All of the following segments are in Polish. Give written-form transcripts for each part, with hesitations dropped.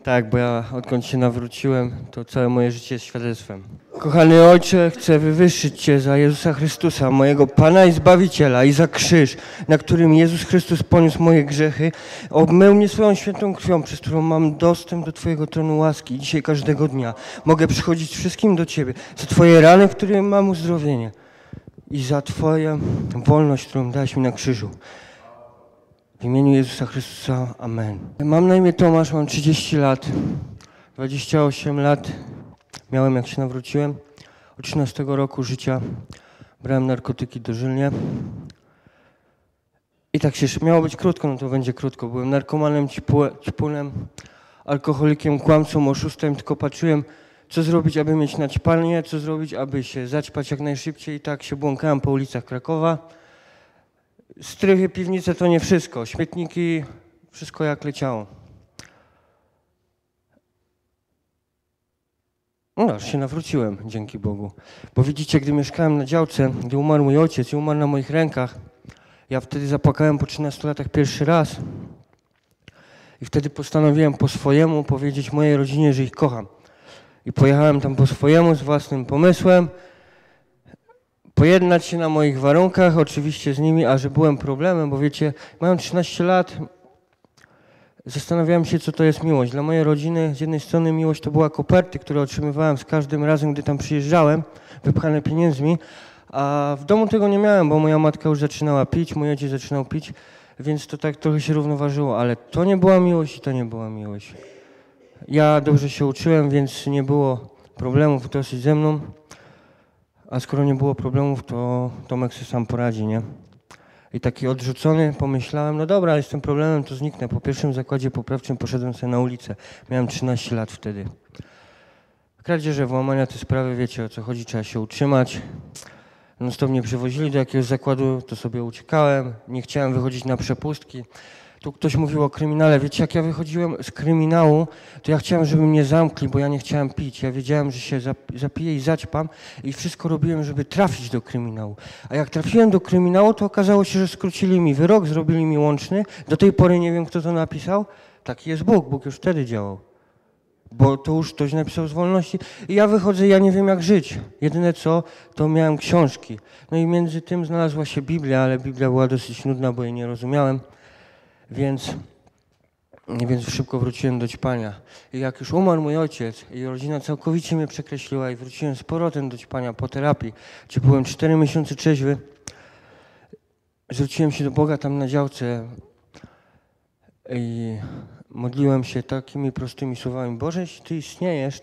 Tak, bo ja odkąd się nawróciłem, to całe moje życie jest świadectwem. Kochany Ojcze, chcę wywyższyć Cię za Jezusa Chrystusa, mojego Pana i Zbawiciela, i za krzyż, na którym Jezus Chrystus poniósł moje grzechy, obmył mnie swoją świętą krwią, przez którą mam dostęp do Twojego tronu łaski. I dzisiaj każdego dnia mogę przychodzić wszystkim do Ciebie, za Twoje rany, w których mam uzdrowienie, i za Twoją wolność, którą dałeś mi na krzyżu. W imieniu Jezusa Chrystusa, amen. Mam na imię Tomasz, mam 30 lat, 28 lat miałem, jak się nawróciłem. Od 13 roku życia brałem narkotyki dożylnie. I tak się miało być krótko, no to będzie krótko. Byłem narkomanem, ćpunem, alkoholikiem, kłamcą, oszustem, tylko patrzyłem, co zrobić, aby mieć naćpanie, co zrobić, aby się zaćpać jak najszybciej. I tak się błąkałem po ulicach Krakowa. Strychy, piwnice to nie wszystko, śmietniki, wszystko jak leciało. No, aż się nawróciłem, dzięki Bogu. Bo widzicie, gdy mieszkałem na działce, gdy umarł mój ojciec i umarł na moich rękach, ja wtedy zapłakałem po 13 latach pierwszy raz. I wtedy postanowiłem po swojemu powiedzieć mojej rodzinie, że ich kocham. I pojechałem tam po swojemu, z własnym pomysłem, pojednać się na moich warunkach, oczywiście z nimi, a że byłem problemem, bo wiecie, mając 13 lat, zastanawiałem się, co to jest miłość. Dla mojej rodziny z jednej strony miłość to była koperty, które otrzymywałem z każdym razem, gdy tam przyjeżdżałem, wypchane pieniędzmi, a w domu tego nie miałem, bo moja matka już zaczynała pić, mój ojciec zaczynał pić, więc to tak trochę się równoważyło, ale to nie była miłość i to nie była miłość. Ja dobrze się uczyłem, więc nie było problemów dosyć ze mną. A skoro nie było problemów, to Tomek sobie sam poradzi, nie? I taki odrzucony pomyślałem, no dobra, ale z tym problemem to zniknę. Po pierwszym zakładzie poprawczym poszedłem sobie na ulicę. Miałem 13 lat wtedy. Kradzieże, włamania, te sprawy, wiecie o co chodzi, trzeba się utrzymać. No stop mnie przywozili do jakiegoś zakładu, to sobie uciekałem. Nie chciałem wychodzić na przepustki. Tu ktoś mówił o kryminale. Wiecie, jak ja wychodziłem z kryminału, to ja chciałem, żeby mnie zamkli, bo ja nie chciałem pić. Ja wiedziałem, że się zapiję i zaćpam i wszystko robiłem, żeby trafić do kryminału. A jak trafiłem do kryminału, to okazało się, że skrócili mi wyrok, zrobili mi łączny. Do tej pory nie wiem, kto to napisał. Taki jest Bóg. Bóg już wtedy działał. Bo to już ktoś napisał z wolności. I ja wychodzę, ja nie wiem jak żyć. Jedyne co, to miałem książki. No i między tym znalazła się Biblia, ale Biblia była dosyć nudna, bo jej nie rozumiałem. Więc szybko wróciłem do ćpania. I jak już umarł mój ojciec i rodzina całkowicie mnie przekreśliła i wróciłem z powrotem do ćpania po terapii, gdzie byłem 4 miesiące trzeźwy, zwróciłem się do Boga tam na działce i modliłem się takimi prostymi słowami. Boże, jeśli Ty istniejesz,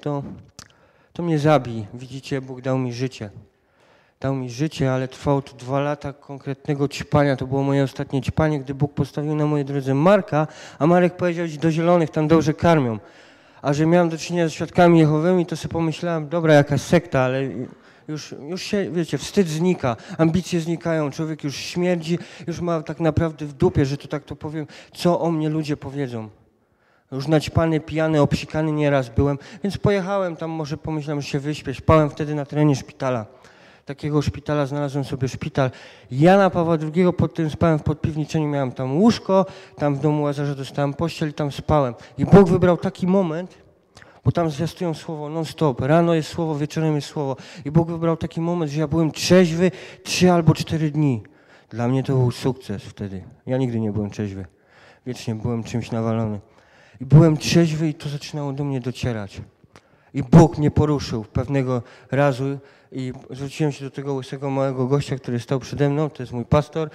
to mnie zabij. Widzicie, Bóg dał mi życie. Dał mi życie, ale trwało to 2 lata konkretnego ćpania. To było moje ostatnie ćpanie, gdy Bóg postawił na mojej drodze Marka, a Marek powiedział, że do zielonych tam dobrze karmią. A że miałem do czynienia z świadkami Jehowymi, to sobie pomyślałem, dobra, jakaś sekta, ale już się, wiecie, wstyd znika, ambicje znikają, człowiek już śmierdzi, już ma tak naprawdę w dupie, że to tak to powiem, co o mnie ludzie powiedzą. Już naćpany, pijany, obsikany nieraz byłem, więc pojechałem tam, może pomyślałem, że się wyśpię. Spałem wtedy na terenie szpitala. Takiego szpitala znalazłem sobie szpital Jana Pawła II, pod tym spałem w podpiwniczeniu, miałem tam łóżko, tam w domu Łazarza dostałem pościel i tam spałem. I Bóg wybrał taki moment, bo tam zwiastują słowo non-stop, rano jest słowo, wieczorem jest słowo. I Bóg wybrał taki moment, że ja byłem trzeźwy 3 albo 4 dni. Dla mnie to był sukces wtedy. Ja nigdy nie byłem trzeźwy. Wiecznie byłem czymś nawalony. I byłem trzeźwy i to zaczynało do mnie docierać. I Bóg mnie poruszył pewnego razu i zwróciłem się do tego łysego małego gościa, który stał przede mną, to jest mój pastor,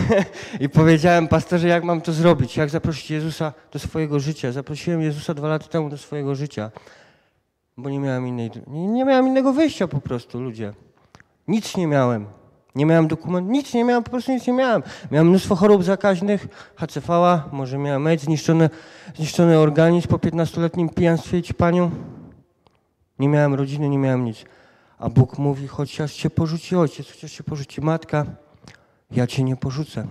i powiedziałem, pastorze, jak mam to zrobić, jak zaprosić Jezusa do swojego życia. Zaprosiłem Jezusa 2 lata temu do swojego życia, bo nie miałem innego wyjścia po prostu, ludzie. Nic nie miałem. Nie miałem dokumentu, nic nie miałem, po prostu nic nie miałem. Miałem mnóstwo chorób zakaźnych, HCV-a, może miałem AIDS, zniszczony organizm po 15-letnim pijaństwie i ćpaniu. Nie miałem rodziny, nie miałem nic. A Bóg mówi, chociaż cię porzuci ojciec, chociaż cię porzuci matka, ja cię nie porzucę.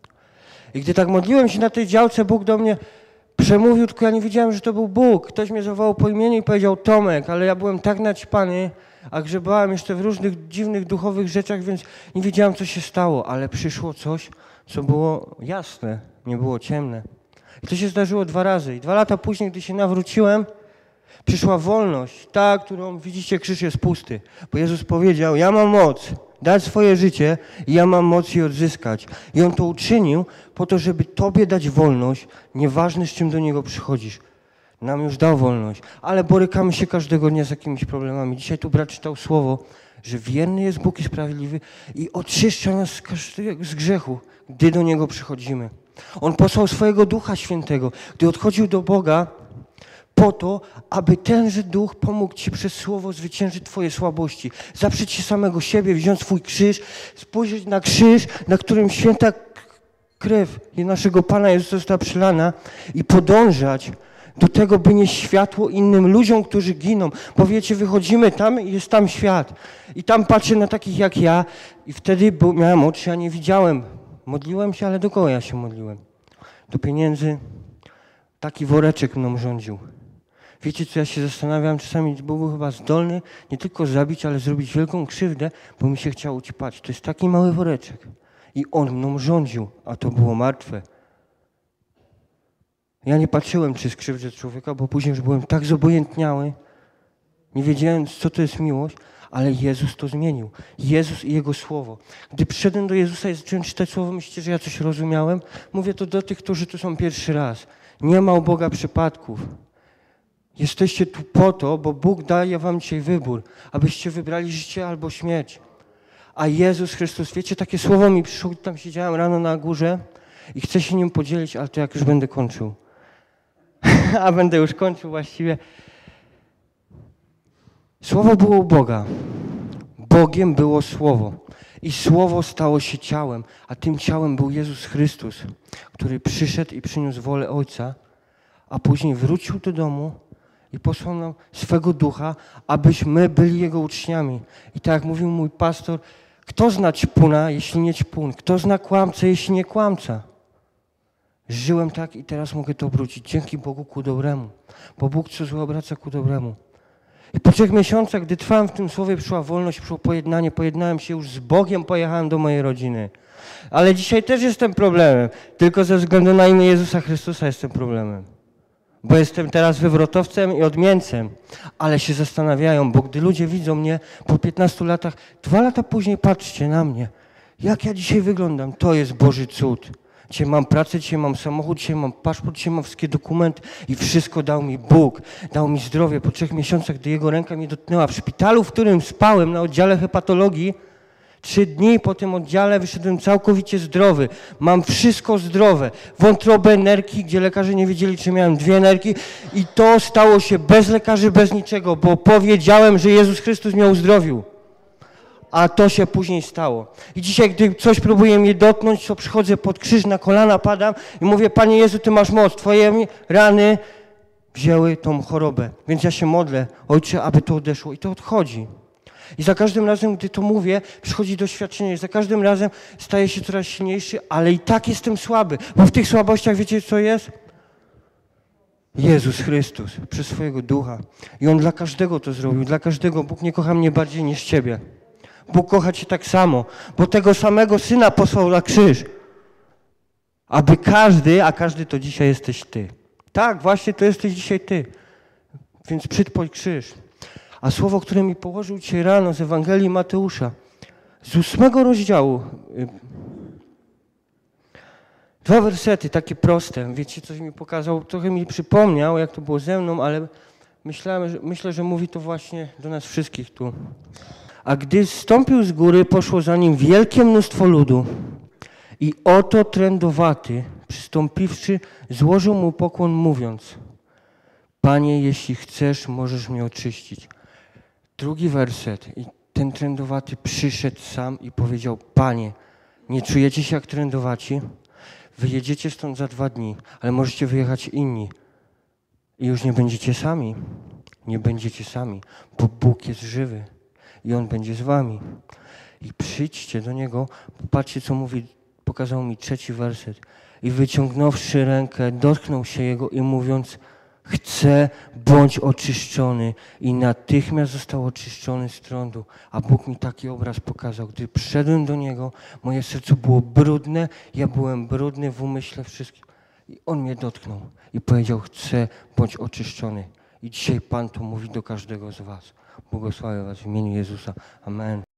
I gdy tak modliłem się na tej działce, Bóg do mnie przemówił, tylko ja nie wiedziałem, że to był Bóg. Ktoś mnie zawołał po imieniu i powiedział Tomek, ale ja byłem tak naćpany, a grzebałem jeszcze w różnych dziwnych, duchowych rzeczach, więc nie wiedziałem, co się stało. Ale przyszło coś, co było jasne, nie było ciemne. I to się zdarzyło 2 razy. I 2 lata później, gdy się nawróciłem, przyszła wolność, ta, którą widzicie, krzyż jest pusty. Bo Jezus powiedział, ja mam moc dać swoje życie i ja mam moc je odzyskać. I On to uczynił po to, żeby Tobie dać wolność, nieważne z czym do Niego przychodzisz. Nam już dał wolność, ale borykamy się każdego dnia z jakimiś problemami. Dzisiaj tu brat czytał słowo, że wierny jest Bóg i sprawiedliwy i oczyszcza nas z grzechu, gdy do Niego przychodzimy. On posłał swojego Ducha Świętego, gdy odchodził do Boga, po to, aby tenże Duch pomógł Ci przez Słowo zwyciężyć Twoje słabości, zaprzeć się samego siebie, wziąć swój krzyż, spojrzeć na krzyż, na którym święta krew naszego Pana Jezusa została przelana i podążać do tego, by nieść światło innym ludziom, którzy giną. Bo wiecie, wychodzimy tam i jest tam świat. I tam patrzę na takich jak ja i wtedy miałem oczy, ja nie widziałem. Modliłem się, ale do kogo ja się modliłem? Do pieniędzy. Taki woreczek mną rządził. Wiecie, co ja się zastanawiam? Czasami Bóg był chyba zdolny nie tylko zabić, ale zrobić wielką krzywdę, bo mi się chciało ćpać. To jest taki mały woreczek. I On mną rządził, a to było martwe. Ja nie patrzyłem, czy skrzywdzę człowieka, bo później już byłem tak zobojętniały, nie wiedziałem, co to jest miłość, ale Jezus to zmienił. Jezus i Jego Słowo. Gdy przyszedłem do Jezusa i zacząłem czytać Słowo, myślicie, że ja coś rozumiałem? Mówię to do tych, którzy tu są pierwszy raz. Nie ma u Boga przypadków. Jesteście tu po to, bo Bóg daje wam dzisiaj wybór, abyście wybrali życie albo śmierć. A Jezus Chrystus, wiecie, takie słowo mi przyszło, tam siedziałem rano na górze i chcę się nim podzielić, ale to jak już będę kończył. A będę już kończył właściwie. Słowo było u Boga. Bogiem było Słowo. I Słowo stało się ciałem, a tym ciałem był Jezus Chrystus, który przyszedł i przyniósł wolę Ojca, a później wrócił do domu i posłał nam swego Ducha, abyśmy byli Jego uczniami. I tak jak mówił mój pastor, kto zna ćpuna, jeśli nie ćpun? Kto zna kłamcę, jeśli nie kłamca? Żyłem tak i teraz mogę to obrócić. Dzięki Bogu ku dobremu. Bo Bóg co złe obraca ku dobremu. I po 3 miesiącach, gdy trwałem w tym słowie, przyszła wolność, przyszło pojednanie. Pojednałem się już z Bogiem, pojechałem do mojej rodziny. Ale dzisiaj też jestem problemem. Tylko ze względu na imię Jezusa Chrystusa jestem problemem. Bo jestem teraz wywrotowcem i odmieńcem. Ale się zastanawiają, bo gdy ludzie widzą mnie po 15 latach, 2 lata później patrzcie na mnie. Jak ja dzisiaj wyglądam? To jest Boży cud. Dzisiaj mam pracę, dzisiaj mam samochód, dzisiaj mam paszport, dzisiaj mam wszystkie dokumenty i wszystko dał mi Bóg. Dał mi zdrowie. Po 3 miesiącach, gdy Jego ręka mnie dotknęła w szpitalu, w którym spałem na oddziale hepatologii, 3 dni po tym oddziale wyszedłem całkowicie zdrowy. Mam wszystko zdrowe. Wątrobę, nerki, gdzie lekarze nie wiedzieli, czy miałem 2 nerki. I to stało się bez lekarzy, bez niczego, bo powiedziałem, że Jezus Chrystus mnie uzdrowił. A to się później stało. I dzisiaj, gdy coś próbuje mnie dotknąć, to przychodzę pod krzyż, na kolana padam i mówię, Panie Jezu, Ty masz moc. Twoje rany wzięły tą chorobę. Więc ja się modlę, Ojcze, aby to odeszło. I to odchodzi. I za każdym razem, gdy to mówię, przychodzi doświadczenie. I za każdym razem staję się coraz silniejszy, ale i tak jestem słaby. Bo w tych słabościach wiecie, co jest? Jezus Chrystus przez swojego Ducha. I On dla każdego to zrobił. Dla każdego. Bóg nie kocha mnie bardziej niż Ciebie. Bóg kocha Cię tak samo, bo tego samego Syna posłał na krzyż. Aby każdy, a każdy to dzisiaj jesteś Ty. Tak, właśnie to jesteś dzisiaj Ty. Więc przytpoń krzyż. A słowo, które mi położył dzisiaj rano z Ewangelii Mateusza, z 8 rozdziału, 2 wersety, takie proste. Wiecie, coś mi pokazał, trochę mi przypomniał, jak to było ze mną, ale myślę, że mówi to właśnie do nas wszystkich tu. A gdy zstąpił z góry, poszło za nim wielkie mnóstwo ludu. I oto trędowaty, przystąpiwszy, złożył mu pokłon, mówiąc: Panie, jeśli chcesz, możesz mnie oczyścić. 2 werset. I ten trędowaty przyszedł sam i powiedział: Panie, nie czujecie się jak trędowaci? Wyjedziecie stąd za 2 dni, ale możecie wyjechać inni. I już nie będziecie sami. Nie będziecie sami, bo Bóg jest żywy. I On będzie z wami. I przyjdźcie do Niego, popatrzcie, co mówi, pokazał mi 3 werset. I wyciągnąwszy rękę, dotknął się Jego i mówiąc: chcę, bądź oczyszczony. I natychmiast został oczyszczony z trądu. A Bóg mi taki obraz pokazał. Gdy przyszedłem do Niego, moje serce było brudne, ja byłem brudny w umyśle wszystkim. I On mnie dotknął i powiedział, chcę, bądź oczyszczony. I dzisiaj Pan to mówi do każdego z was. Błogosławię was w imieniu Jezusa. Amen.